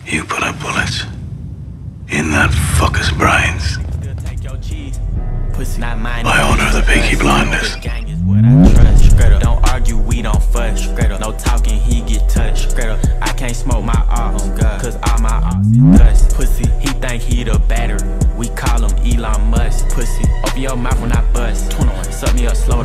You put up bullets in that fucker's brains. By order of the Peaky Blinders. Don't argue, we don't fuss. No talking, he get touched. I can't smoke my ops, cause all my ops is dust. Pussy, he think he the battery. We call him Elon Musk. Pussy, open your mouth when I bust. 21, suck me up slow.